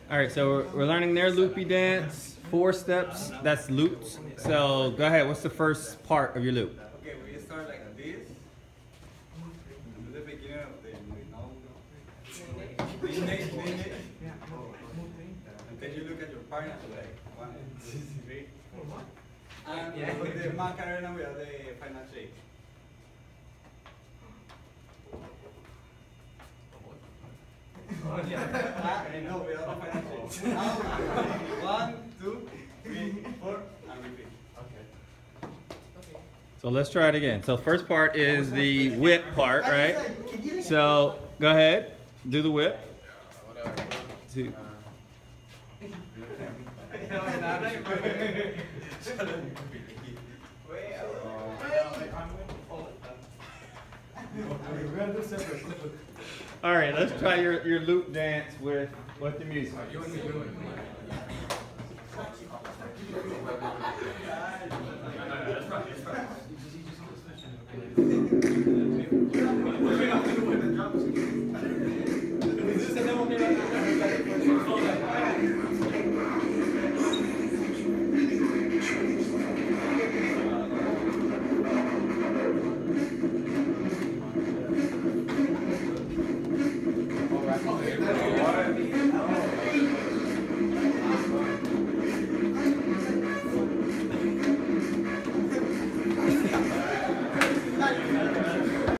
All right, so we're learning their loopy dance, 4 steps. That's loops. So go ahead. What's the first part of your loop? Okay, we start like this. To the beginning of the and then you look at your partner like 1, 2, 3, 4. And with the Macarena we have the final shake. Oh, yeah. No, we have the final shake. Now, 1, 2, 3, 4, and repeat. So let's try it again. So first part is the whip part, right? So go ahead, do the whip. 2. All right, let's try your loop dance with the music.